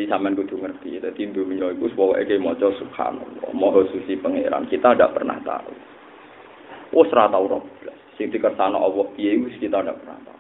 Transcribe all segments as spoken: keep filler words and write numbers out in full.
Jadi sampean kudu ngerti, dadi dunya iku pokoke ge maca subhanallah, maha suci pangeran. Kita ndak pernah tahu. Wes ora tau ora blas. Sing dikersakno Allah piye wis kita ndak pernah tahu.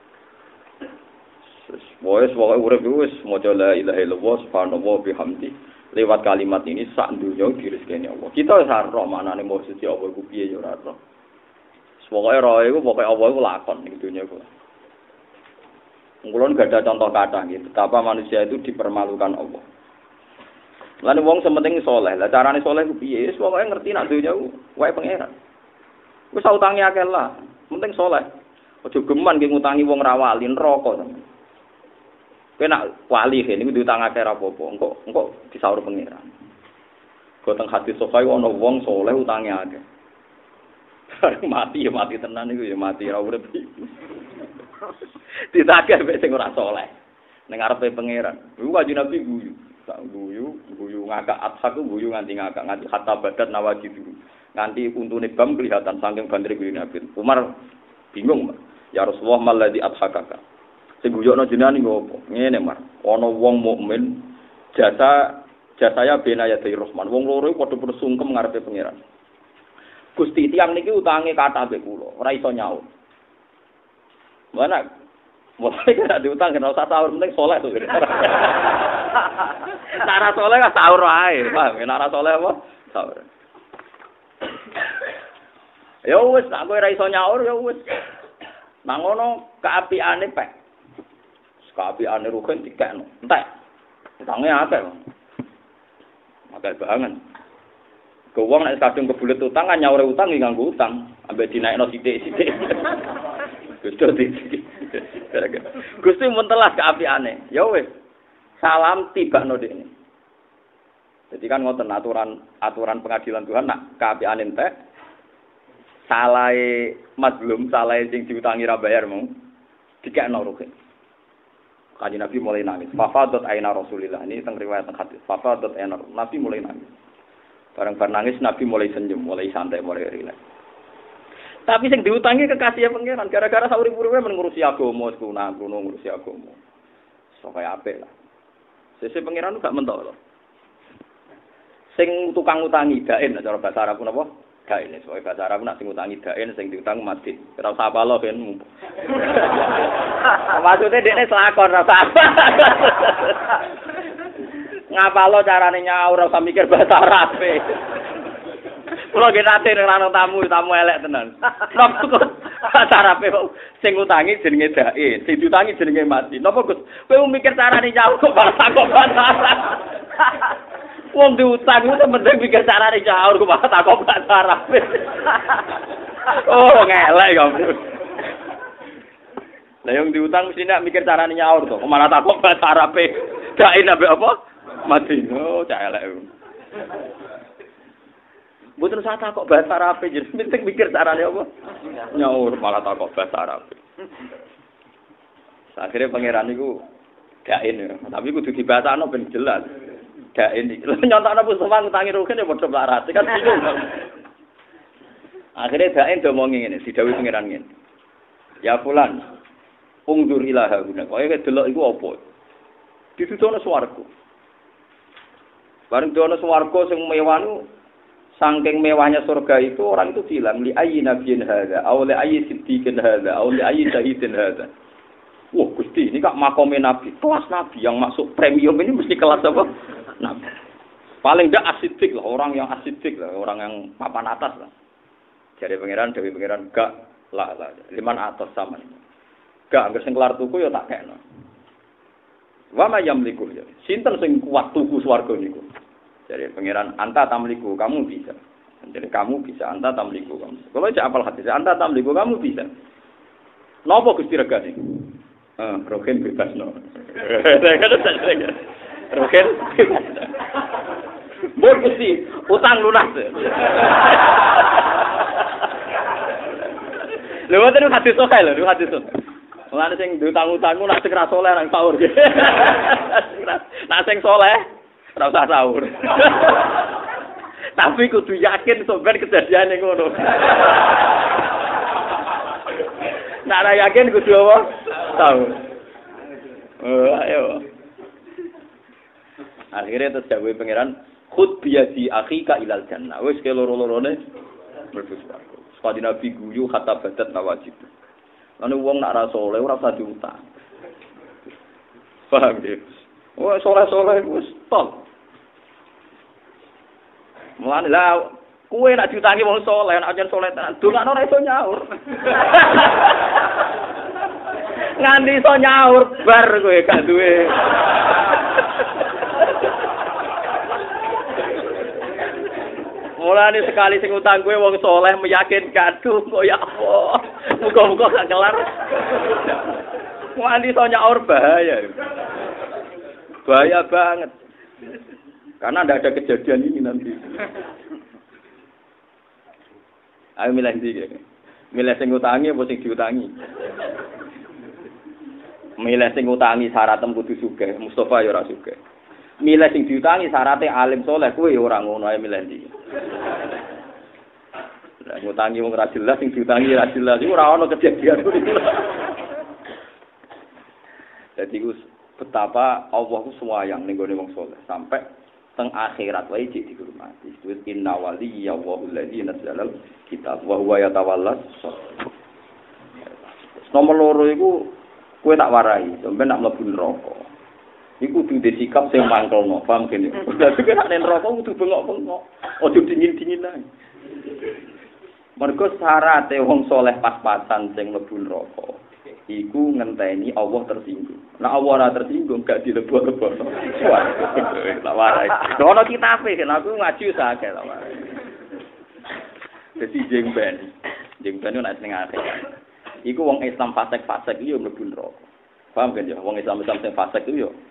Wes pokoke urip wis maca la ilaha illallah subhanallah bihamdi. Lewat kalimat ini sak dunya direzekeni Allah. Kita wis ora manane maha suci Allah iku piye ya ora ora. Pokoke ora iku pokoke Allah iku lakon ning dunya iku. Ngulon gak ada contoh kata gitu, betapa manusia itu dipermalukan Allah. Lalu wong sementing soleh, lah carane soleh ku piye? Wis pokoke ngerti nak dunya wae pangeran. Wis utange akeh lah, penting soleh. Aja geman ki ngutangi wong ra wali neraka sampe. Kowe nak wali kene iku diutang akeh ra apa-apa, engko engko disaur pangeran. Kok teng hati sokai ana wong soleh utange akeh. Mati ya mati tenan iku ya mati ra urip. Ditagih mek sing ora saleh. Ning arepe pangeran. Iku kanjeng Nabi guyu. Sak guyu, guyu ngakak athaku guyu nganti ngakak nganti hatta badat nawaji dulu. Nganti untune bam kelihatan saking bandre guyu Nabi. Umar bingung, ya Rasulullah maladzi athakaka. Sing guyokno jenengan niku opo? Ngene, Mar. Ana wong mukmin jasa jasaya benaya dari Rahman. Wong loro padha bersungkem ngarepe pangeran. Gusti tiyang niki utange kathah mbek kula, ora iso nyaur. Mana? Mulai kena diutang kena usah sahur penting soleh tuh. Cara soleh kan sahur aja, paham? Cara soleh apa? Sahur. Ya wis, aku ora iso nyaur ya wis. Nang ngono kaapiane pek. Kaapiane rugen dikekno. Entek. Utange akeh. Akeh banget. Kewong nek kadung kebulet utang kan nyaure utang iki nganggo utang, ambek dinaikno sithik-sithik. Gusti Gusti muntelas keapiane. Ya wis. Salam tibakno dekne. Jadi kan ngoten aturan aturan pengadilan Tuhan nak keapiane entek. Salahe mazlum, salahe sing diutangi ra bayar mung dikekno rugi. Kanjeng Nabi mulai nangis. Fafadat aina Rasulillah. Ini teng riwayat teng hadis. Fafadat aina Nabi mulai nangis. Bareng-bareng nangis Nabi mulai senyum, mulai santai, mulai rileks. Tapi sing diutangi kekasih pangeran gara-gara sauri-uripe men ngurusi agama, kuna kuno ngurusi agama. So kaya apik lah. Sesuk pangeran gak mentok lho. Sing tukang utangi daen cara bahasa Arab napa? Daen. Soale bahasa Arab nak sing utangi daen sing diutang mati. Ora usah apalo ben. Maksudnya dekne selakon ora usah. Ngapalo carane nyaur ora usah mikir bahasa Arab. Kula nggih nate nang tamu, tamu elek tenan. Napa kok carape sing ngutangi jenenge dae, sing diutangi jenenge mati. Napa Gus? Kowe mikir carane nyaur kok malah takok bahasa. Wong diutang itu penting mikir carane nyaur kok malah takok bahasa Arab. Oh, ngelek kok. Lah yang diutang mesti nek mikir carane nyaur to, kok malah takok bahasa Arab. Dae nabe apa? Mati. Oh, cah elek. Mboten usah takok bahasa Arab, jadi penting mikir carane apa? Nyaur malah takok bahasa Arab. Akhirnya pangeran niku daen, tapi kudu dibasakno ben jelas. Daen iki. Nyontokno Mustafa ngutangi rugen ya padha melarat, kan bingung. Akhirnya daen do omongi ngene, didhawuhi pangeran ngene. Ya fulan, ungdur ilaha guna. Kowe delok iku apa? Ditutono swarga. Bareng dono swarga sing mewah nu saking mewahnya surga itu orang itu bilang li ayyi nabiyyin hadza aw li ayyi siddiqin hadza aw li ayyi syahidin hadza. Wah, Gusti, ini kak makome nabi, kelas nabi yang masuk premium ini mesti kelas apa? Nabi. Paling ndak asidik lah, orang yang asidik lah, orang yang papan atas lah. Jadi pangeran, dewi pangeran gak lah lah, liman atas sama. Gak angger sing kelar tuku ya tak kekno. Wa ma yamliku ya. Sinten sing kuat tuku swarga niku? Jadi pangeran anta tamliku, kamu bisa. Jadi kamu bisa, anta tamliku kamu. Kalau aja apal hadis, anta tamliku kamu bisa. Napa Gusti regane? Eh, roken bebas no. Roken bebas. Mbok Gusti, utang lunas. Lha ngoten hadis sok ae lho, hadis sok. Mulane sing diutang-utangmu nak sing ra saleh nang sahur. Nak sing saleh ora usah sahur. Tapi kudu yakin sampean kejadiane ngono. Nek ora yakin kudu apa? Sahur. Oh, ayo. Akhirnya terus dawuh pangeran khud biyadi akhika ilal jannah. Wis ke loro-lorone mlebu swarga. Sekali Nabi guyu kata badat nawajib. Lan wong nak ra saleh ora usah diutang. Paham ya? Wah saleh-saleh wis tol. Mulane lah kowe nak diutangi wong saleh, nak jan saleh tenan, dongakno ora iso nyaur. Nganti iso nyaur bar kowe gak duwe. Mulane sekali sing utang kowe wong saleh meyakinkan duh kok ya Allah. Muga-muga gak kelar. Nganti iso nyaur bahaya. Bahaya banget. Karena tidak ada kejadian ini nanti. Ayo milih ndi. Milih sing utangi apa sing diutangi? Milih sing utangi syaratem kudu sugih, Mustofa ya ora sugih. Milih sing diutangi syaratnya alim saleh kuwi ya ora ngono, ayo milih ndi. Lah ngutangi wong ora jelas sing diutangi ora jelas iku ora ono kejadian kuwi. Dadi betapa Allah ku suwayang ning gone wong saleh sampai teng akhirat wae cek dihormati. Disebut inna waliyya wa alladzi nazzala kitab wa huwa yatawallas. Nomor loro iku kowe tak warai, sampe nak mlebu neraka. Iku kudu disikap sing mangkelno, paham kene. Dadi nek nek neraka kudu bengok-bengok. Aja dingin-dingin ae. Mergo syaraté wong saleh pas-pasan sing mlebu neraka. Iku ngenteni Allah tersinggung. Nah Allah ora tersinggung gak dilebok-lebokno. Wah, tak warai. Ono kitabe kan aku ngaji sakake tak warai. Dadi jengben. Jengben nek ning ate. Iku wong Islam fasik-fasik iki yo mlebu neraka. Paham kan ya? Wong Islam-Islam sing fasik iku yo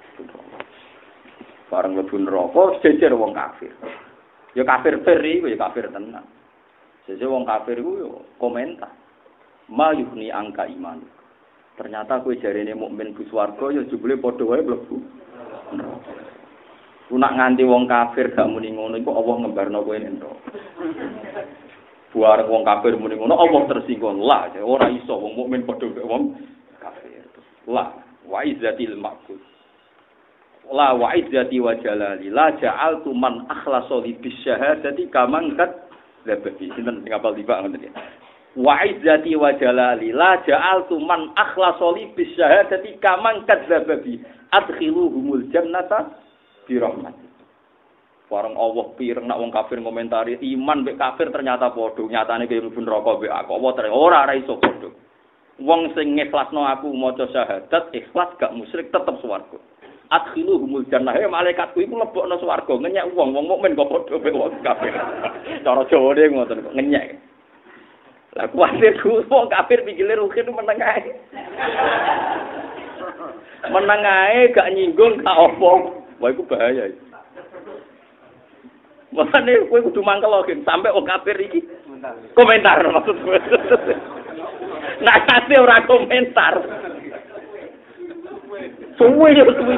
bareng mlebu neraka jejer wong kafir. Ya kafir beri iku ya kafir tenan. Sese wong kafir iku yo komentar. Ma yuhni angka iman. Ternyata kowe jarene mukmin bu swarga ya jebule padha wae mlebu neraka. Ku nak nganti wong kafir gak muni ngono iku Allah ngembarno kowe ning neraka. Buar wong kafir muni ngono Allah tersinggung lah ora iso wong mukmin padha wong kafir. La wa izzatil maqul. La wa izzati wa jalali la ja'altu man akhlasa li bisyahadati kaman kat labati. Sinten sing apal tiba ngoten. Wa izzati wa jalali la ja'altu man akhlasa li bisyahadati kaman kadzdzaba bi adkhiluhumul jannata bi rahmati. Bareng Allah pireng nak wong kafir ngomentari iman mek kafir ternyata padha nyatane kaya mlebu neraka mek aku apa terus ora ora iso padha. Wong sing ngikhlasno aku maca syahadat ikhlas gak musyrik tetep swarga. Adkhiluhumul jannah he malaikatku iku lebokno swarga ngenyek wong wong mukmin kok padha mek wong kafir. Cara Jawane ngoten kok ngenyek. Lah kuwatir ku wong kafir pikire rugi meneng ae. Meneng ae gak nyinggung gak apa. Wah iku bahaya iki. Makane kowe kudu mangkel lho sampai wong kafir iki komentar maksud kowe. Nah kate ora komentar. Suwe yo suwe.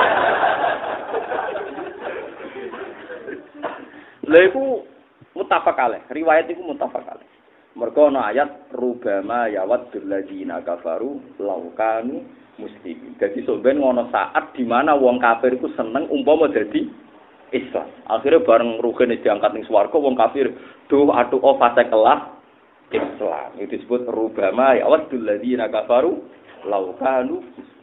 Lha iku muttafaq alaih, riwayat iku muttafaq alaih. Mergo ana ayat rubama yawaddul ladzina kafaru law kanu muslimin. Dadi sampeyan ngono saat di mana wong kafir iku seneng umpama dadi Islam. Akhirnya bareng rugene diangkat ning swarga wong kafir duh atuh o fase kelas Islam. Itu disebut rubama ya wadul ladzina kafaru law kanu.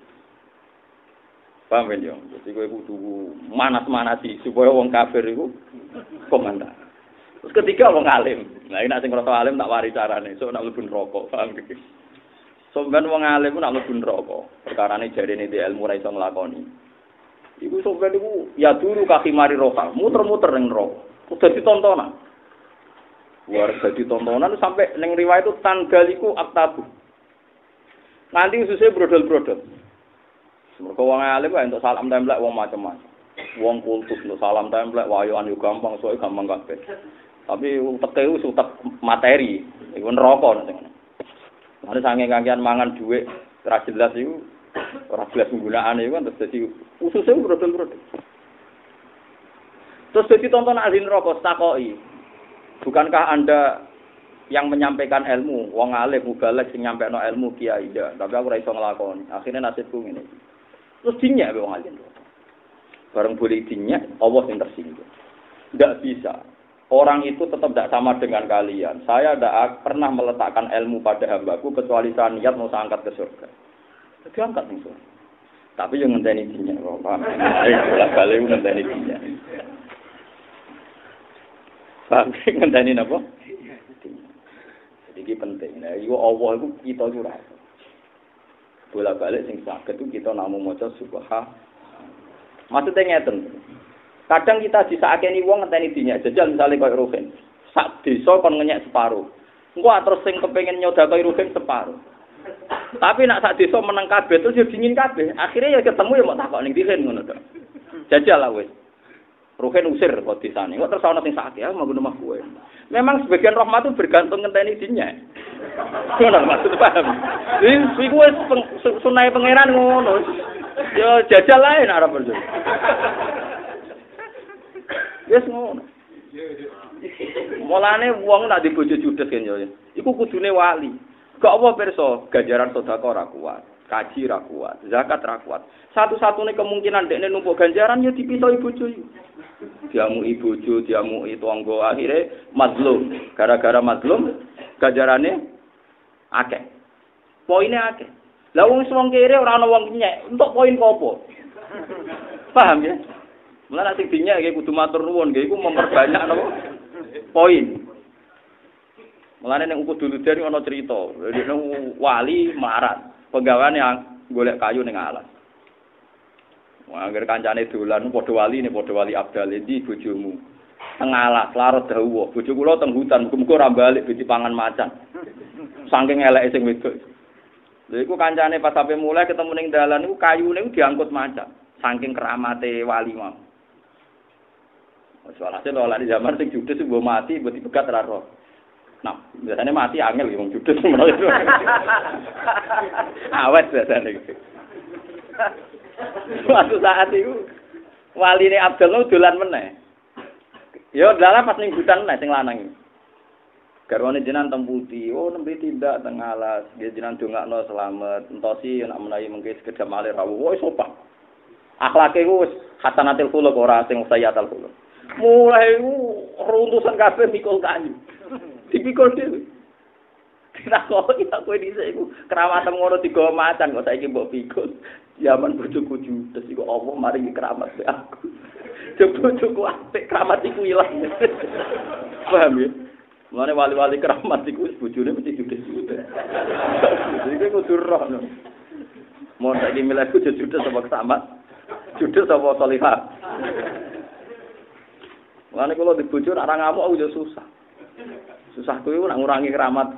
Paham ya? Jadi kowe kudu manas-manasi supaya wong kafir iku komentar. Terus ketiga wong alim. Nah, nek sing ngrasa alim tak wari carane, sok nak mlebu neraka, paham iki. Sampeyan wong alim nak mlebu neraka, perkarane jarene di ilmu ra iso nglakoni. Iku sampeyan iku ya dulu kaki mari roka, muter-muter ning neraka. Udah ditontonan. Luar dadi tontonan sampai ning riwayat itu tanggaliku aktabu. Nanti ususnya brodol-brodol. Mergo wong alim wae entuk salam templek wong macam-macam. Wong kultus entuk salam templek wayoan yo gampang, soe gampang kabeh. Tapi uteke wis utek materi, iku neraka nek ngono. Mane sange kangean mangan dhuwit ora jelas iku ora jelas penggunaane iku terus dadi ususe brodol-brodol. Terus dadi tonton ahli neraka takoki. Bukankah Anda yang menyampaikan ilmu, wong alim mubalek sing nyampaikno ilmu kiai ya, tapi aku ora iso nglakoni. Akhire nasibku ngene iki. Terus dinyek wong alim. Bareng boleh dinyak, Allah yang tersinggung. Tidak bisa. Orang itu tetap tidak sama dengan kalian. Saya tidak pernah meletakkan ilmu pada hambaku kecuali saya niat mau saya angkat ke surga. Jadi angkat ke surga. Tapi yang ngenteni dinyak, paham? Eh, bolak-balik ngenteni dinyak. Paham? Ngenteni apa? Jadi ini penting. Nah, itu Allah itu kita curah. Bolak-balik sing saged itu kita namung maca subhanallah. Maksudnya ngeten. Kadang kita disakeni wong ngenteni dinyak. Jajal misale koyo Ruhin. Sak desa kon ngenyek separo. Engko terus sing kepengin nyodakoi Ruhin separo. Tapi nak sak desa meneng kabeh terus yo dingin kabeh. Akhire ya ketemu ya mau takok ning Ruhin ngono to. Jajal lah wis. Ruhin usir kok desane. Kok terus ana sing sakit ya mau rumah kowe. Memang sebagian rahmat itu bergantung ngenteni dinyak. Ngono maksud paham. Iki kuwi sunai pangeran ngono. Yo jajal lain arep berjo. Wis ngono. Mulane wong nek di bojo judes kan yo. Iku kudune wali. Kok apa pirsa ganjaran sedekah ora kuat, kaji ra kuat, zakat ra kuat. Satu-satunya kemungkinan dekne numpuk ganjaran yo dipisahi bojo iki. Diamuki bojo, diamuki tangga, akhire mazlum. Gara-gara mazlum ganjarane akeh. Poine akeh. Lah wong wong kere ora ana wong nyek, entuk poin apa? Paham ya? Mulane sing dinyek iki kudu matur nuwun, nggih iku memperbanyak napa? Poin. Mulane nek kudu dulu ana cerita, nek wali marat, penggaweane golek kayu ning alas. Wah, agar kancane dolan padha wali ne padha wali Abdal iki bojomu. Teng alas larut dawuh, bojo kula teng hutan, muga-muga ora balik biti pangan macan. Saking eleke sing wedok. Lha iku kancane pas sampe mulai ketemu ning dalan iku kayune iku diangkut macan. Saking keramate wali mau. Soalnya lho lali zaman sing judes mbok mati mbok dipegat ra roh. Nah, biasanya mati angel wong judes menawa itu. Awet biasane. Suatu saat itu waline Abdul dolan meneh. Ya dalan pas ning hutan meneh sing lanang iki. Garwane jenengan temputi, oh nembe tindak teng alas, nggih jenengan dongakno selamat, entosi nek menawi mengke sekedhap malih rawuh, wis sopan. Akhlake ku wis hasanatil khuluq ora sing sayyatul khuluq. Mulai ku runtusan kabeh mikul kayu. Dipikul dhewe. Kita kok kita kowe dhisik iku keramatan ngono digawa macan kok saiki mbok pikul. Zaman bojoku judes iku apa maringi keramat be aku. Bojoku apik keramat iku ilang. Paham ya? Mulane wali-wali keramat iku wis bojone mesti judes-judes. Iki kudu roh. Mon saiki milihku judes sama kesamat. Judes sama salihah. Mulane kalau di bojo nek ora ngamuk aku yo susah. Susah kuwi nak ngurangi keramat.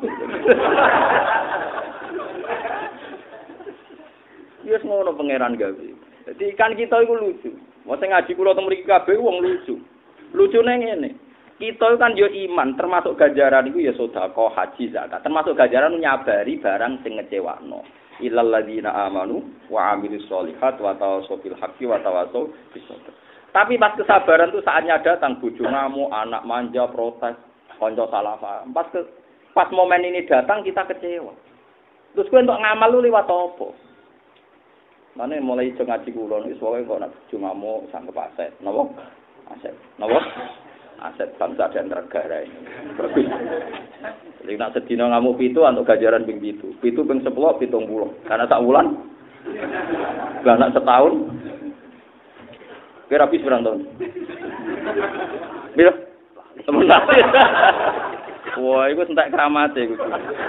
Yes ngono pangeran gawe. Dadi kan kita iku lucu. Wong sing ngaji kula teng mriki kabeh wong lucu. Lucune ngene. Kita kan yo iman, termasuk ganjaran iku ya sedekah, haji, zakat. Termasuk ganjaran nyabari barang sing ngecewakno. Illal ladzina amanu wa amilus solihat wa tawassaw bil haqqi wa tawassaw bis sabr. Tapi pas kesabaran itu saatnya datang, bojo ngamuk, anak manja, protes, kanca salah paham. Pas ke, pas momen ini datang kita kecewa. Terus kowe untuk ngamal lu liwat apa? Mane mulai iso ngaji kula wis wae kok nek bojo ngamuk sanggup aset. Napa? Aset. Napa? Aset bangsa dan negara ini. Bagus. Jadi nak sedina ngamuk pitu untuk ganjaran ping pitu. Pitu ping sepuluh, pitung puluh. Karena sak wulan. Lah nak setahun. Kira habis berapa tahun? Bila? Sebentar. Wah, itu entek keramat ya.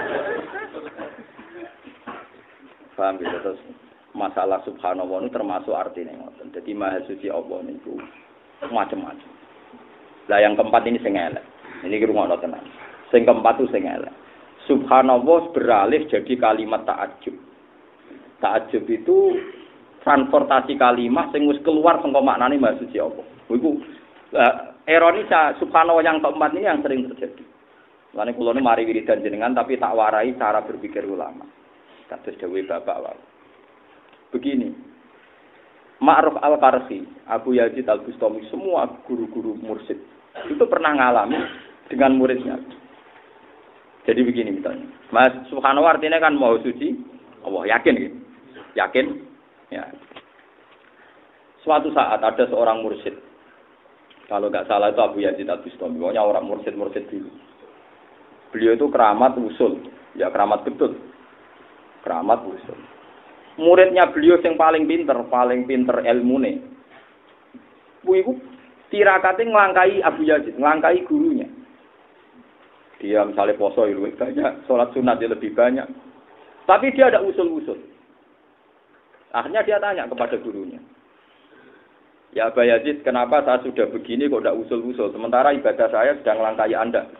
Paham ya? Terus masalah subhanallah ini termasuk artinya. Jadi maha suci Allah itu macam-macam. Lah yang keempat ini sing elek. Ini rumah tenang. Sing keempat itu sing elek. Subhanallah beralih jadi kalimat ta'ajub. Ta'ajub itu transportasi kalimat sing wis keluar saka maknane maha suci Allah. Iku ironis subhanallah yang keempat ini yang sering terjadi. Lane kula nu mari wiridan jenengan tapi tak warai cara berpikir ulama. Kados dawuh Bapak wae. Begini. Ma'ruf Al-Qarsi, Abu Yazid Al-Bustami, semua guru-guru mursyid itu pernah ngalami dengan muridnya. Jadi begini misalnya. Mas subhanallah artinya kan maha suci Allah, yakin gitu. Yakin? Ya. Suatu saat ada seorang mursyid. Kalau nggak salah itu Abu Yazid Al-Bustami. Pokoknya orang mursyid-mursyid dulu. Beliau itu keramat usul. Ya keramat betul. Keramat usul. Muridnya beliau yang paling pinter, paling pinter ilmune. Bu iku tirakate nglangkai Abu Yazid, nglangkai gurunya. Dia misalnya poso lebih banyak, sholat sunat dia lebih banyak. Tapi dia ada usul-usul. Akhirnya dia tanya kepada gurunya. Ya Abu Yazid, kenapa saya sudah begini kok tidak usul-usul? Sementara ibadah saya sedang melangkai Anda.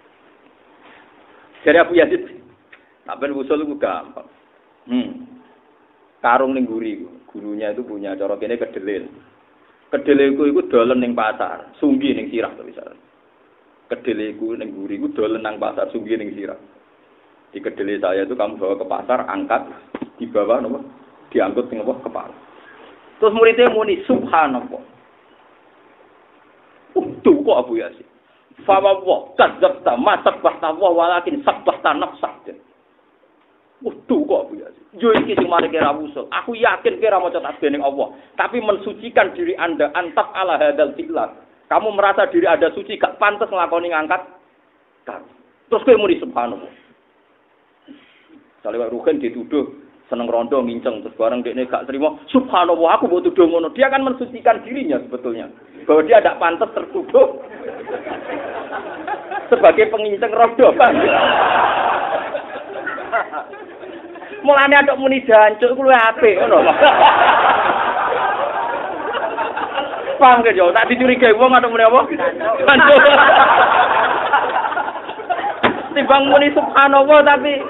Jadi Abu Yazid, tapi usul itu gampang. Hmm. Karung ning guri, gurunya itu punya cara kene kedelil. Kedelil iku iku dolen ning pasar, sunggi ning sirah to misalnya. Kedelil iku ning guri iku dolen nang pasar, sunggi ning sirah. Di kedelil saya itu kamu bawa ke pasar, angkat, dibawa nopo? Diangkut ning apa kepala. Terus muridnya muni subhanallah. Utuh kok Abu Yazid. Fa wa kadzabta ma sabbahta wa walakin sabbahta nafsak. Utuh kok Abu Yazid. Yo iki sing mari kira usul. Aku yakin kira maca tasbih ning Allah, tapi mensucikan diri Anda antaf ala hadal fi'lah. Kamu merasa diri Anda suci gak pantas nglakoni ngangkat. Terus kowe muni subhanallah. Saleh Ruhin dituduh seneng rondo nginceng terus bareng dekne gak terima subhanallah aku mbok tuduh ngono dia kan mensucikan dirinya sebetulnya bahwa dia tidak pantas tertuduh sebagai penginceng rondo kan mulane aduk muni jancuk kuwi apik ngono paham ge yo tak dicurigai wong aduk muni apa jancuk timbang muni subhanallah tapi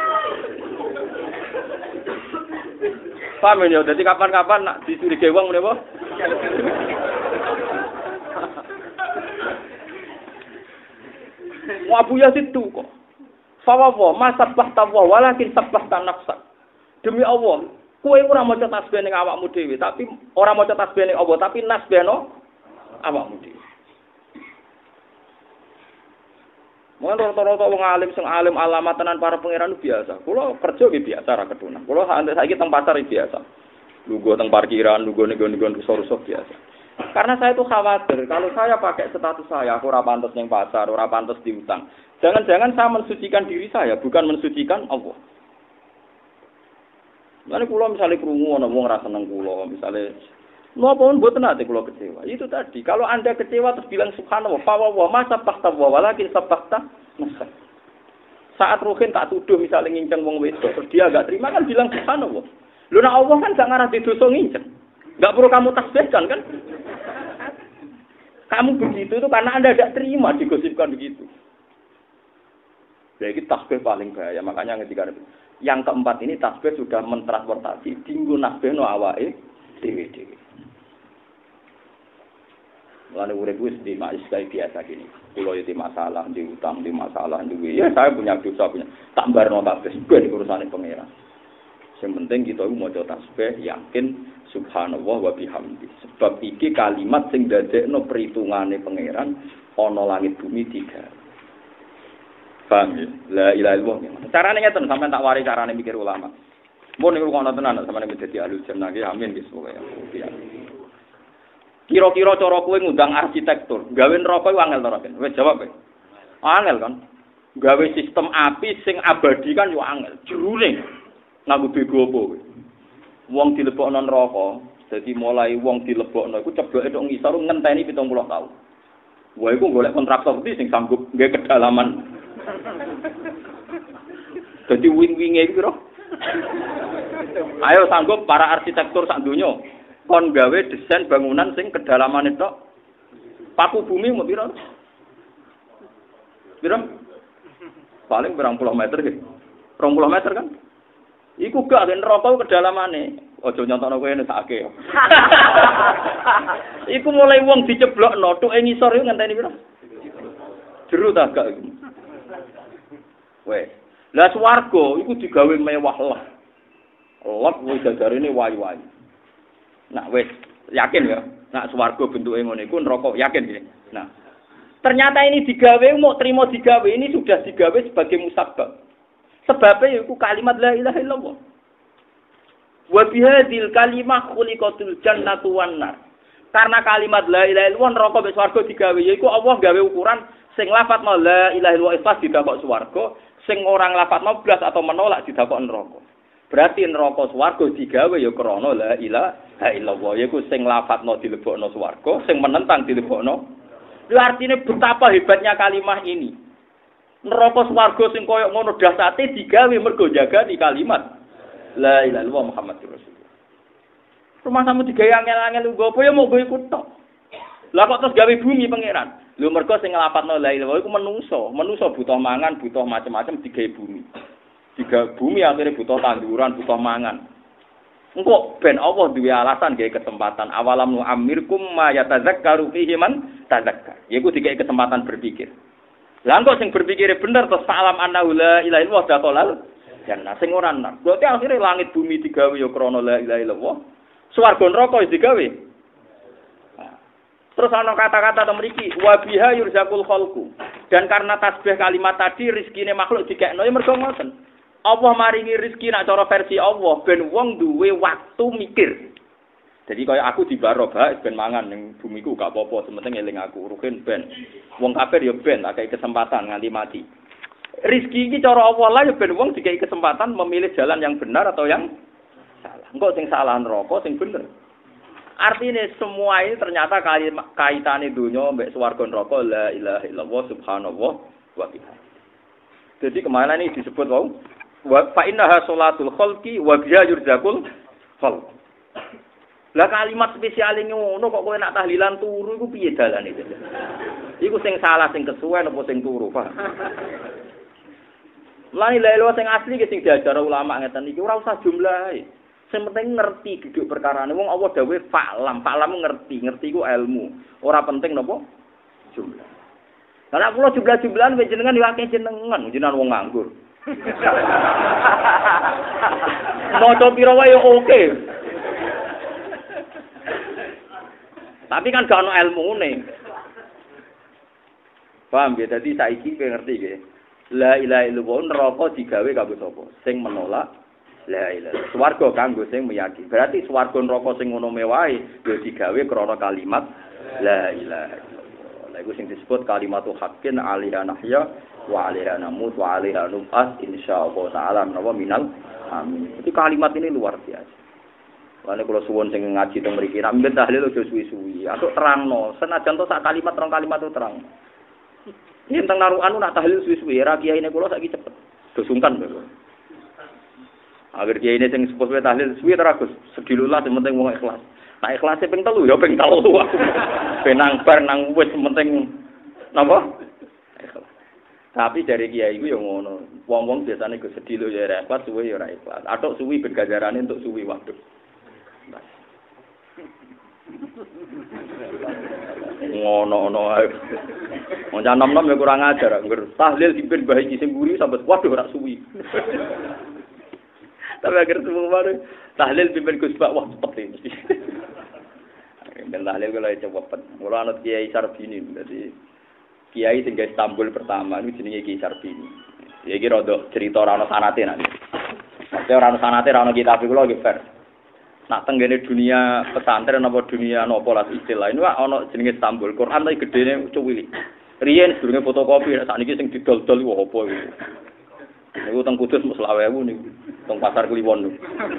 paham ya, jadi kapan-kapan nak dicurigai wong ngene apa? Wa Abu Yazid itu kok. Fawawa ma sabbahta wa walakin sabbahta nafsak. Demi Allah, kowe ora maca tasbih ning awakmu dhewe, tapi ora maca tasbih ning Allah, tapi nasbihno awakmu dhewe. Mun rata-rata wong alim sing alim alamat tenan para pangeran biasa. Kula kerja nggih biasa ra ketunan. Kula saiki teng pasar biasa. Lungguh teng parkiran, lungguh ning-ning rusuk-rusuk biasa. Karena saya itu khawatir kalau saya pakai status saya aku ora pantes ning pasar, ora pantes diutang. Jangan-jangan saya mensucikan diri saya, bukan mensucikan Allah. Lan kula misale krungu ana wong ra seneng kula, misale napa pun mboten ate kula kecewa. Itu tadi, kalau Anda kecewa terus bilang subhanallah, fa wa ma sabbahta wa walakin sabbahta nafsak. Saat Ruhin tak tuduh misalnya nginceng wong wedok, terus dia enggak terima kan bilang subhanallah. Lho nek Allah kan gak ngarah dosa nginceng. Enggak perlu kamu tasbihkan kan? Kamu begitu itu karena Anda tidak terima digosipkan begitu. Jadi tasbih paling bahaya, makanya ketika yang keempat ini tasbih sudah mentransportasi dinggo nasbihno awake dhewe-dhewe. Mulane urip wis di mais kayak biasa gini. Kulo itu masalah, di utang, di masalah duwe. Ya saya punya dosa punya. Tak barno tasbih ben urusane pangeran. Yang penting kita maca tasbih yakin subhanallah wa bihamdi. Sebab iki kalimat sing dadekno perhitungane pangeran ana langit bumi tiga. Paham ya? La ilaha illallah. Carane ngeten sampean tak wari carane mikir ulama. Mun niku kono tenan sampeyan dadi ahli jannah ki amin wis pokoke. Kira-kira cara kowe ngundang arsitektur, gawe neraka iku angel to ora? Wis jawab kowe. Angel kan. Gawe sistem api sing abadi kan yo angel. Jerune nganggo bego apa kowe. Wong dilebokno neraka, dadi mulai wong dilebokno iku cebloke tok ngisor ngenteni pitung puluh taun. Wah iku golek kontraktor iki sing sanggup nggawe kedalaman. Dadi wing-winge iku piro? Ayo sanggup para arsitektur sak donya kon gawe desain bangunan sing kedalamane tok paku bumi mau piro? Piro? Paling berang puluh meter gitu. Rong puluh meter kan? Iku gak ben neraka kedalamane. Aja nyontokno kowe nek sakake. Iku mulai wong diceblokno tuke ngisor iku ngenteni piro? Jero ta gak iku. Weh. Lah swarga iku digawe mewah lah. Allah kuwi jajarene wayu-wayu. Nah wis yakin ya, nak swarga bentuke ngono iku neraka yakin iki. Nah, ternyata ini digawe mau terima digawe ini sudah digawe sebagai musabbab. Sebabnya yaiku kalimat la ilaha illallah. Wa bihadil kalimah khuliqatul jannatu wan nar. Karena kalimat la ilaha illallah neraka mek swarga digawe yaiku Allah gawe ukuran sing lafadzna la ilaha illallah ikhlas didakok swarga, sing ora nglafadzna blas atau menolak didakok neraka. Berarti neraka swarga digawe ya krana la ilaha illallah yaiku sing lafadzna dilebokno swarga, sing menentang dilebokno. Lha artine betapa hebatnya kalimat ini. Neraka swarga sing koyo ngono dahsate digawe mergo jaga di kalimat la ilaha illallah Muhammadur Rasulullah. Rumah kamu digawe angel-angel nggo apa ya mau gue ikut tok. Lah kok terus gawe bumi pangeran. Lho mergo sing nglapatno la ilaha illallah iku menungso, menungso butuh mangan, butuh macam-macam digawe bumi. Digawe bumi akhirnya butuh tanduran, butuh mangan. Engko ben Allah duwe alasan gawe kesempatan awalam nu amirkum ma yatazakkaru fihi man tazakkar. Yaiku digawe kesempatan berpikir. Lah engko sing berpikir bener terus fa'alam annahu la ilaha illallah dakhalal jannah sing ora nang. Berarti akhirnya langit bumi digawe ya krana la ilaha illallah. Swarga neraka wis digawe. Terus ana kata-kata ta mriki wa biha yurzaqul khalqu. Dan karena tasbih kalimat tadi rezekine makhluk dikekno ya mergo ngoten. Allah maringi rezeki nak cara versi Allah ben wong duwe waktu mikir. Jadi kaya aku di Barokah ben mangan ning bumiku gak apa-apa, sementing eling aku rugen ben. Wong kafir ya ben akeh kesempatan nganti mati. Rezeki iki cara Allah lah ya ben wong dikai kesempatan memilih jalan yang benar atau yang salah. Engko sing salah neraka, sing bener. Artinya semua ini ternyata kaitannya dunia mbek swarga neraka la ilaha illallah subhanallah wa bihamdihi. Jadi kemana ini disebut wau wa fa innaha sholatul khalqi wa biha yurzaqul khalq. Lah kalimat spesial ngono kok kowe nak tahlilan turu iku piye dalane iki? Iku sing salah sing kesuwen apa sing turu, Pak? Lah ilaha sing asli ki sing diajar ulama ngeten iki ora usah jumlahe. Sing penting ngerti duduk perkarane. Wong Allah dawuh fa'lam, fa'lam ngerti, ngerti ku ilmu. Ora penting napa? Jumlah. Karena kula jumlah-jumlahan wis jenengan yo akeh jenengan, jenengan wong nganggur. Maca pira wae yo oke. Tapi kan gak ono ilmune. Paham ya? Dadi saiki kowe ngerti nggih. La ilaha illallah neraka digawe kanggo sapa? Sing menolak la ilaha. Swarga kanggo sing meyakini. Berarti swarga neraka sing ngono mewahe ya digawe krana kalimat la ilaha illallah. Lha iku sing disebut kalimatu haqqin alaiha nahya wa alaiha namut wa alaiha nub'ats insyaallah taala menawa minal amin. Jadi kalimat ini luar biasa. Lane kula suwun sing ngaji teng mriki nek mben tahlil aja suwi-suwi. Atuk terangno, senajan to sak kalimat rong kalimat itu terang. Yen teng narukan nak tahlil suwi-suwi, ra kiyaine kula saiki cepet. Do sungkan lho. Agar kiyaine sing sepuh tahlil suwi terus sedilulah sing penting wong ikhlas. Nek ikhlase ping telu ya ping telu aku. Ben nang bar nang wis penting napa? Ikhlas. Tapi dari kiai iku ya ngono. Wong-wong biasane go sedilu ya ora ikhlas, suwi ya ora ikhlas. Atuk suwi ben ganjarane entuk suwi waduh. Ngono-ngono ae. Wong nom-nom ya kurang ajar, ngger tahlil dipen bae iki sing mburi sampe waduh ora suwi. Tapi akhir semua baru tahlil dipen Gus Bak wah cepet mesti. Ben tahlil kula cepet. Mula anut Kiai Sarbini dadi kiai sing Istanbul pertama niku jenenge Kiai Sarbini. Ya iki rada cerita ora ono sanate nanti. Nek ora ono sanate ora ono kitab kula nggih fair. Nak tenggene dunia pesantren apa dunia napa lah istilah ini wae ana jenenge Istanbul. Quran iki gedene cuwili. Riyen durunge fotokopi sakniki sing didol-dol iku apa iku. Niku teng Kudus mung selawe ewu niku. Teng Pasar Kliwon niku.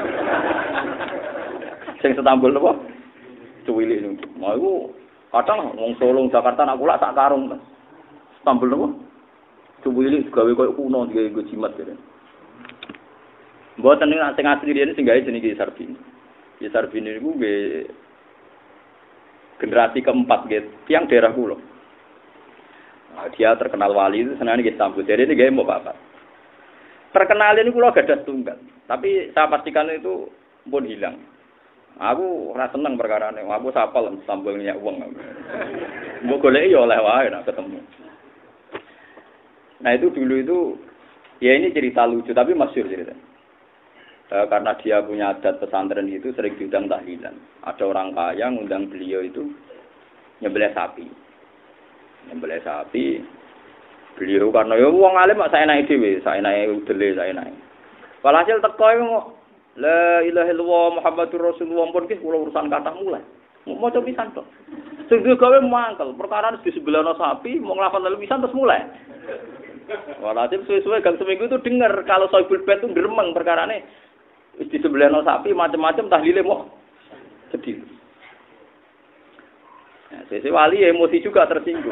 Sing Istanbul napa? Cuwili niku. Mau iku kadang wong Solo Jakarta nak kula sak karung. Istanbul napa? Cuwili gawe koyo kuno digawe jimat kene. Mboten nek sing asli riyen sing gawe jenenge Sarbini. Ya Sarbini niku nggih generasi keempat nggih tiyang daerah kula. Nah, dia terkenal wali itu senane nggih Istanbul. Jadi ini nggih mbok Bapak. Terkenal ini kula gadah tunggal, tapi saya pastikan itu pun hilang. Aku ora seneng perkarane. Aku sapal Istanbul nyak wong. Mbok goleki ya oleh wae nek ketemu. Nah, itu dulu itu ya ini cerita lucu tapi masyhur cerita. Uh, karena dia punya adat pesantren itu sering diundang tahlilan. Ada orang kaya ngundang beliau itu nyembelih sapi. Nyembelih sapi. Beliau karena ya wong alim mak saya naik dhewe, saya naik udele, saya naik. Walhasil teko iku La ilaha illallah Muhammadur Rasulullah pun ki kula urusan kathah mulai. Mau coba pisan tok. Sing gawe mangkel, perkara di sebelahno sapi, mau nglafal lalu pisan terus mulai. Walhasil suwe-suwe gang seminggu itu dengar kalau Soibul Bait itu gremeng perkarane wis di sebelahno sapi macam-macam tahlile mau sedih. Nah, sesi wali emosi juga tersinggung.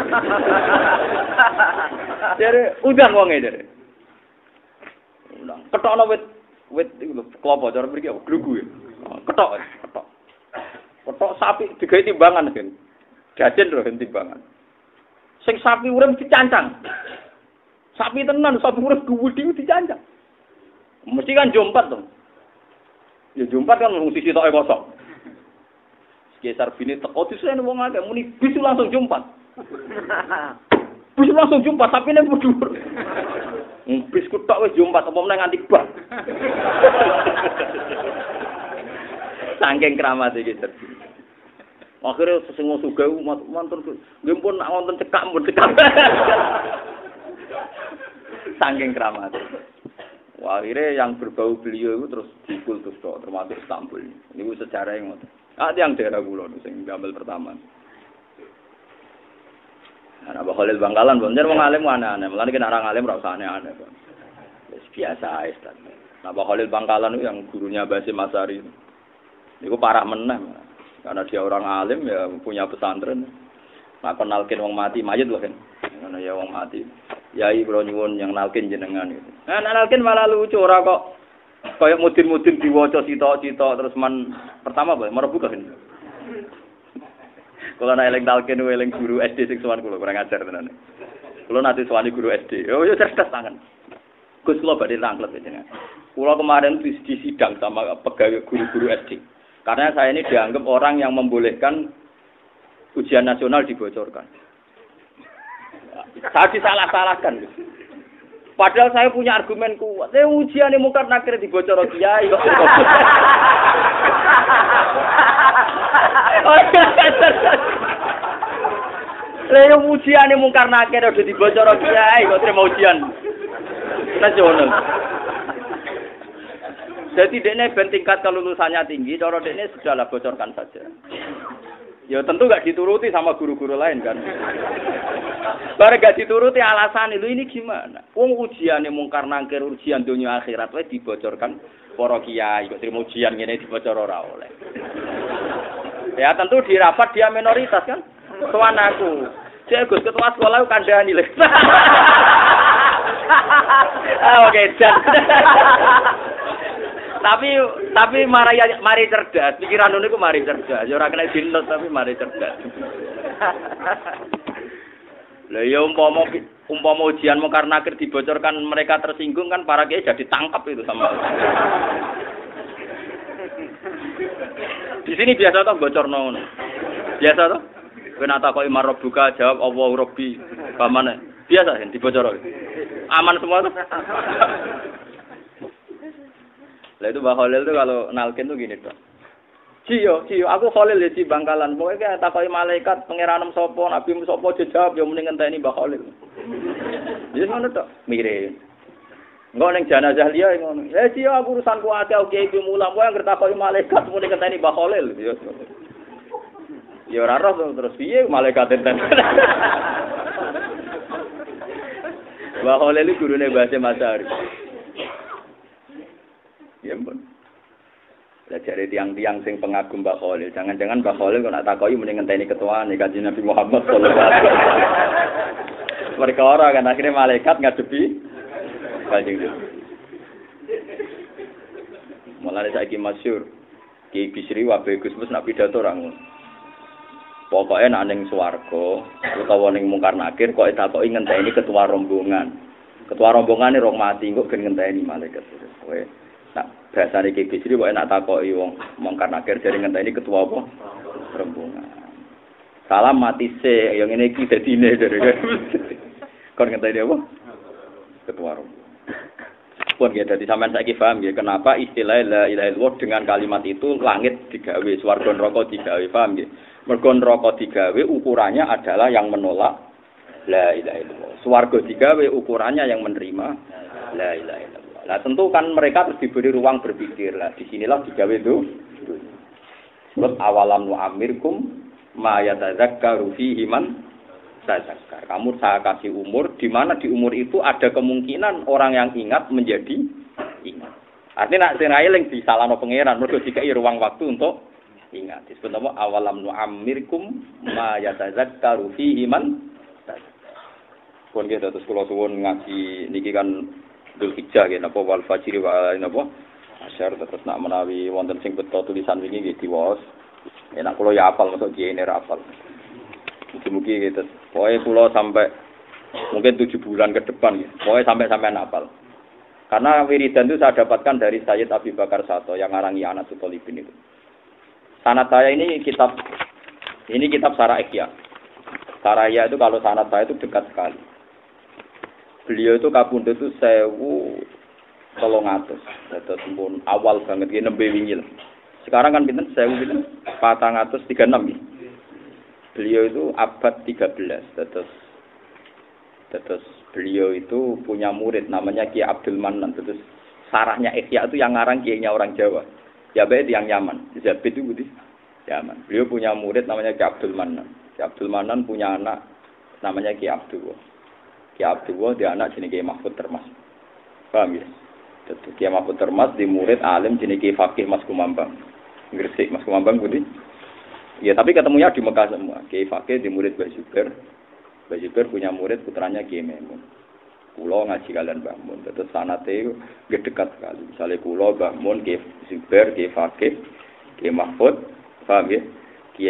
Jadi udah wonge dere. Udah ketokno wit wit iku lho klopo cara mriki glugu ya. Ketok, ketok. Ketok sapi digawe timbangan kan. Jajen lho timbangan. Sing sapi urip dicancang. Sapi tenan, sapi urip gede dicancang. Mesti kan jompat to. Ya jompat kan mung sisi toke kosong. Geser bini teko disen wong akeh muni bis langsung jompat. Bis langsung jompat sapine dhuwur. Bis ku tok wis jompat apa meneh nganti bak. Saking kramat iki terjadi. Akhire sesungguh sugih mantun nggih pun nak wonten cekak mun cekak. Saking kramat. Wah, akhirnya yang berbau beliau itu terus dikultus tok termasuk Istanbul. Ini sejarah yang ngoten. Ah yang daerah kula sing gamel pertama. Ana Mbah Khalil Bangkalan bener wong alim aneh-aneh. Mulane kena orang alim ora usah aneh-aneh. Wis biasa ae, Ustaz. Mbah Khalil Bangkalan itu yang gurunya Basim Asari. Niku parah meneh. Karena dia orang alim ya punya pesantren. Mak kenalkin wong mati mayit lho kan. Ngono ya wong mati. Yai kula nyuwun yang nalkin jenengan gitu. Nah nalkin malah lucu ora kok kayak mudin-mudin diwaca cita-cita terus man pertama apa merebu kan. Kula nek eling nalkin eling guru S D sing sowan kula kurang ajar tenan. Kula nate sowani guru S D. Oh yo cerdas tangan. Gus kula badhe rangklet jenengan. Kula kemarin di, di sidang sama pegawai guru-guru S D. Karena saya ini dianggap orang yang membolehkan ujian nasional dibocorkan. Saya disalah-salahkan. Padahal saya punya argumen kuat. Saya ujian ini mungkar nakir dibocor kiai kok. Saya ujian ini mungkar nakir udah dibocor kiai kok terima ujian nasional. Jadi dene ben tingkat kelulusannya tinggi, cara dene sudahlah bocorkan saja. Ya tentu gak dituruti sama guru-guru lain kan. Bareng gak dituruti alasan itu ini gimana? Wong ujiane mungkar nangkir ujian dunia akhirat wae dibocorkan para kiai kok terima ujian ngene dibocor ora oleh. Ya tentu di rapat dia minoritas kan. Sowan aku. Cek Gus ketua sekolah kandhani lho. Ah oke, dan. Tapi tapi mari mari cerdas, pikiran niku mari cerdas. Ya ora kena dinut tapi mari cerdas. Lah ya umpama umpama ujian mungkar nakir dibocorkan mereka tersinggung kan para kiai jadi tangkap itu sama. Di sini biasa toh bocorno ngono. Biasa toh. Kena takoki marabbuka jawab Allahu Rabbi. Pamane? Biasa kan dibocor. Aman semua tuh. Lah itu Mbah Khalil tuh kalau nalkin tuh gini tuh. Ciyo, ciyo, aku Khalil ya di Bangkalan. Pokoknya takoki malaikat pengiranem sapa, nabi sapa dijawab ya mending ngenteni Mbah Khalil. Ya ngono tok, mirip. Engko ning jenazah liya ngono. Eh ciyo aku urusanku akeh oke iki mulang kowe anggere takoki malaikat mending ngenteni Mbah Khalil. Ya. Ya ora roh terus piye malaikat enten. Mbah Khalil iki gurune Basim Asari. Ya ampun. Lah jare tiang-tiang sing pengagum Mbah Khalil, jangan-jangan Mbah Khalil kok nak takoki mending ngenteni ketuane Kanjeng Nabi Muhammad sallallahu alaihi wasallam. Mereka ora kan akhirnya malaikat ngadepi Kanjeng Nabi. Mulane saiki masyhur Ki Bisri wae Gus Mus nak pidato ora ngono. Pokoke nek ning swarga utawa ning mungkar nakir kok takoki ngenteni ketua rombongan. Ketua rombongane rong mati kok ben ngenteni malaikat. Kowe nak bahasane Ki Bisri kok enak takoki wong mungkar nakir jare ngenteni ketua apa? Rombongan. Salam mati se, yang ngene iki dadine jare. Kon ngenteni apa? Ketua rombongan. Pun ya dadi sampean saiki paham ya kenapa istilah la ilaha illallah dengan kalimat itu langit digawe, swarga neraka digawe, paham ya? Mergo neraka digawe ukurannya adalah yang menolak la ilaha illallah. Swarga digawe ukurannya yang menerima la ilaha illallah. Lah tentu kan mereka terus diberi ruang berpikir. Lah disinilah digawe itu. Sebab awalam nu'amirkum ma yatadzakkaru fihi man tadzakkar. Kamu saya kasih umur di mana di umur itu ada kemungkinan orang yang ingat menjadi ingat. Artinya nak sing eling disalahno pangeran mergo dikai ruang waktu untuk ingat. Disebut apa awalam nu'amirkum ma yatadzakkaru fihi man tadzakkar. Pun kita terus kula suwun ngaji niki kan Dzulhijjah nggih napa wal fajri wa napa asyar terus nak menawi wonten sing beto tulisan wingi nggih diwaos. Enak kula ya apal mosok kiye ne ra apal. Mugi-mugi gitu. Pokoke kula sampai mungkin tujuh bulan ke depan gitu. Pokoke sampai sampai apal. Karena wiridan itu saya dapatkan dari Sayyid Abi Bakar Sato yang ngarangi Anatul Talibin itu. Sanad saya ini kitab ini kitab Syarah Ihya. Saraya itu kalau sanad saya itu dekat sekali. Beliau itu kapundhut itu sewu tolong atus. Terus pun awal banget ini nembe wingi. Sekarang kan pinten sewu pinten patang atus tiga enam ya. Beliau itu abad tiga belas. Terus terus beliau itu punya murid namanya Ki Abdul Manan. Terus sarahnya Ihya itu yang ngarang kiainya orang Jawa. Ya baik yang Yaman. Zabid itu gitu. Yaman. Beliau punya murid namanya Ki Abdul Manan. Ki Abdul Manan punya anak namanya Ki Abdul. Ki Abdul dia anak jenenge Ki Mahfud Termas. Paham ya? Dadi Ki Mahfud Termas di murid alim jenenge Ki Fakih Mas Kumambang. Gresik Mas Kumambang budi. Ya tapi ketemunya di Mekah semua. Ki Fakih di murid Mbah Zubair. Mbah Zubair punya murid putranya Ki Maimun. Kulo ngaji kalian Mbah Mun. Terus sanate nggih dekat sekali. Misale kulo Mbah Mun, Ki Zubair, Ki Fakih, Ki Mahfud, paham ya? Ki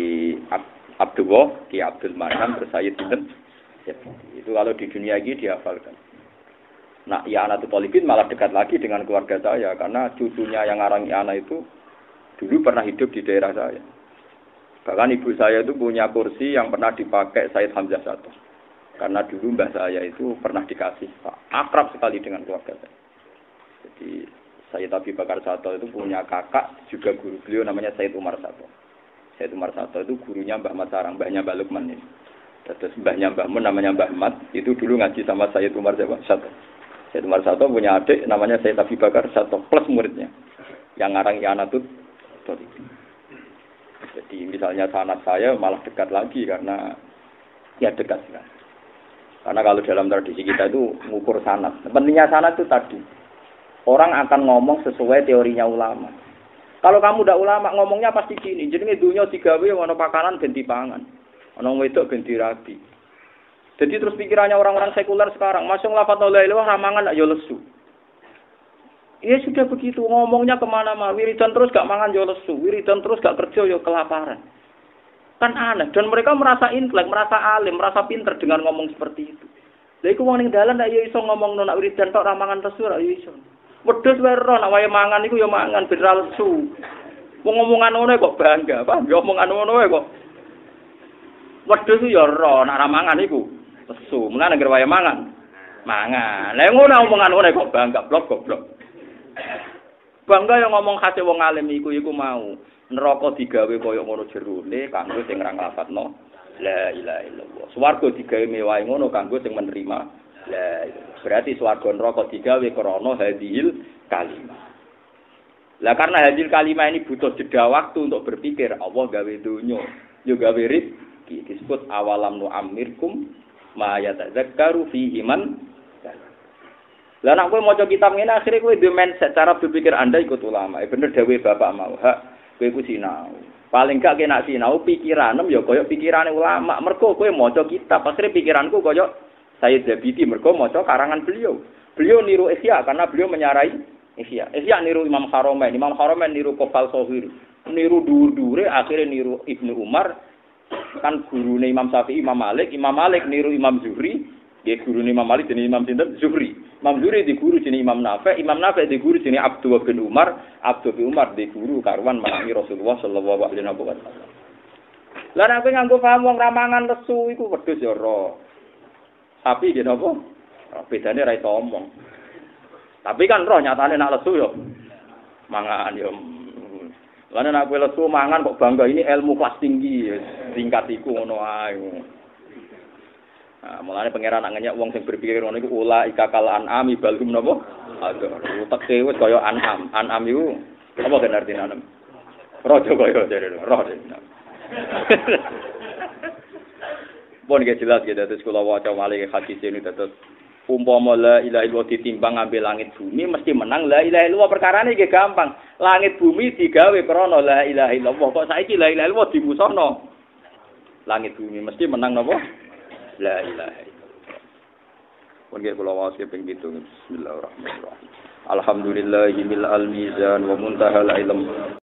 Abdullah, Ki Abdul Manan, terus Sayyid Sinten. Itu kalau di dunia ini dihafalkan. Nah, ya Anatul Talibin malah dekat lagi dengan keluarga saya karena cucunya yang ngarang Ana itu dulu pernah hidup di daerah saya. Bahkan ibu saya itu punya kursi yang pernah dipakai Sayyid Hamzah Sato. Karena dulu mbah saya itu pernah dikasih, akrab sekali dengan keluarga saya. Jadi Sayyid Abi Bakar Sato itu punya kakak juga guru beliau namanya Sayyid Umar Sato. Sayyid Umar Sato itu gurunya Mbah Mat Sarang, mbahnya Mbah Lukman ini. Terus mbahnya Mbah Mun namanya Mbah Mat, itu dulu ngaji sama Sayyid Umar Sato. Sayyid Umar Sato punya adik namanya Sayyid Abi Bakar Sato plus muridnya yang ngarang Anatul Talibin. Jadi misalnya sanad saya malah dekat lagi karena ya dekat sekali. Karena kalau dalam tradisi kita itu mengukur sanad. Pentingnya sanad itu tadi orang akan ngomong sesuai teorinya ulama. Kalau kamu udah ulama ngomongnya pasti gini, jenenge dunya digawe ana pakanan ben dipangan. Ana wedok ben dirabi. Jadi terus pikirannya orang-orang sekuler sekarang, masuk lafaz la ilaha illallah ramangan ya lesu. Ya sudah begitu, ngomongnya kemana-mana, wiridan terus gak mangan ya lesu, wiridan terus gak kerja ya kelaparan. Kan aneh, dan mereka merasa intelek, merasa alim, merasa pinter dengan ngomong seperti itu. Lha iku wong ning dalan nek ya iso ngomong nek wiridan tok ramangan lesu ra ya iso. Wedhus wae ro nek wae mangan iku ya mangan ben ra lesu. Wong ngomongan ngono kok bangga, Pak. Ya omongan ngono wae kok. Wedhus ya ro nek ra mangan iku lesu. Mulane anggere wae mangan. Mangan. Lah ngono omongan ngono kok bangga, blok goblok. Bangga yang ngomong khase wong alim iku iku mau neraka digawe kaya ngono jerone kanggo sing ra nglafadzno la ilaha illallah. Swarga digawe mewahe ngono kanggo sing menerima la berarti swarga neraka digawe krana hadil kalimah. Lah karena hadil kalimah ini butuh jeda waktu untuk berpikir, Allah gawe donya, yo gawe rezeki. Disebut awalam nu'ammirkum ma yatadzakkaru fihi man. Lah nek kowe maca kitab ngene akhire kowe duwe mindset cara berpikir Anda ikut ulama. Eh bener dawuhe Bapak mau hak kowe ku sinau. Paling gak kena sinau pikiranem ya kaya pikirane ulama. Mergo kowe maca kitab, akhire pikiranku kaya Sayyid Zabidi mergo maca karangan beliau. Beliau niru Ihya karena beliau menyarai Ihya. Ihya niru Imam Haromen, Imam Haromen niru Qofal Sohir. Niru dur-dure akhire niru Ibnu Umar. Kan gurune Imam Syafi'i, Imam Malik, Imam Malik niru Imam Zuhri. Dia guru Imam Malik jenenge Imam sinten Zuhri. Imam Zuhri di guru jenenge Imam Nafi', Imam Nafi' di guru jenenge Abdullah bin Umar, Abdullah bin Umar di guru karuan manani Rasulullah sallallahu alaihi wasallam. Lah nek kowe nganggo paham wong ramangan lesu iku wedhus ya ora. Sapi nggih napa? Bedane ra iso omong. Tapi kan roh nyatane nak lesu yo mangan yo. Lah nek kowe lesu mangan kok bangga ini ilmu kelas tinggi, tingkat iku ngono ae. Nah, mulane pangeran nak ngenyek wong sing berpikir ngono iku ula ikakal anami balhum napa? Aduh, teke wis kaya anam. Anam iku apa kan artine anam? Raja kaya jare raja. Bon ge jelas ge dados kula waca malih hadis ini dados umpama la ilaha illallah ditimbang ngambil langit bumi mesti menang la ilaha illallah perkarane nggih gampang. Langit bumi digawe krana la ilaha illallah. Kok saiki la ilaha illallah dimusuhno? Langit bumi mesti menang napa? La ilaha illallah. Pun nggih kula waos ping pitu. Bismillahirrahmanirrahim. Alhamdulillahil mizan wa muntahal ilm.